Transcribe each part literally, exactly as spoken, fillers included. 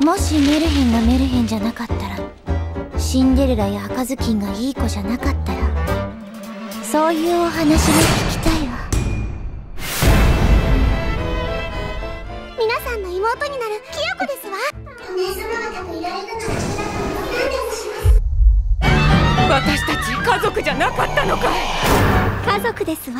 もしメルヘンがメルヘンじゃなかったら、シンデレラや赤ずきんがいい子じゃなかったら、そういうお話が聞きたいわ。 皆さんの妹になるキヨコですわ。お姉様方といられるなら何でもします。 私たち家族じゃなかったのかい。 家族ですわ。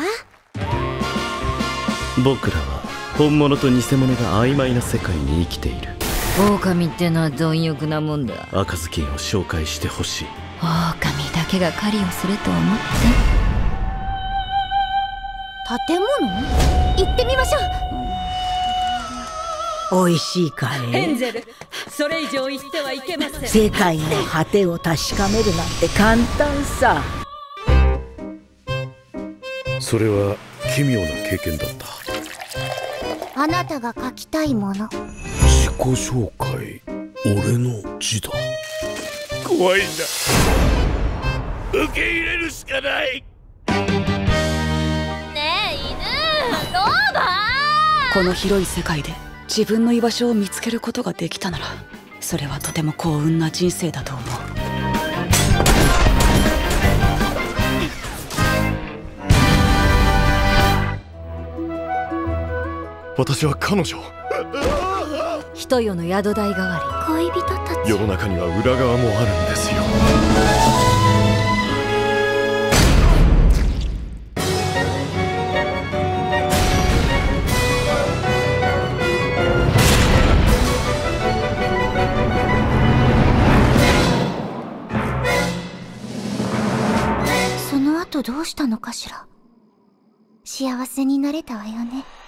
僕らは本物と偽物が曖昧な世界に生きている。 狼ってのは貪欲なもんだ。 赤ずきんを紹介してほしい。 狼だけが狩りをすると思って。 建物？行ってみましょう。おいしいかい？ ヘンゼル、それ以上言ってはいけません。 世界の果てを確かめるなんて簡単さ。 それは奇妙な経験だった。 あなたが書きたいもの。 自己紹介、俺の字だ。怖いんだ。受け入れるしかない。 ねえ犬、ローバー。 この広い世界で自分の居場所を見つけることができたなら、それはとても幸運な人生だと思う。 私は彼女。 人よの宿代代わり。恋人たち。 世の中には裏側もあるんですよ。 その後どうしたのかしら。幸せになれたわよね。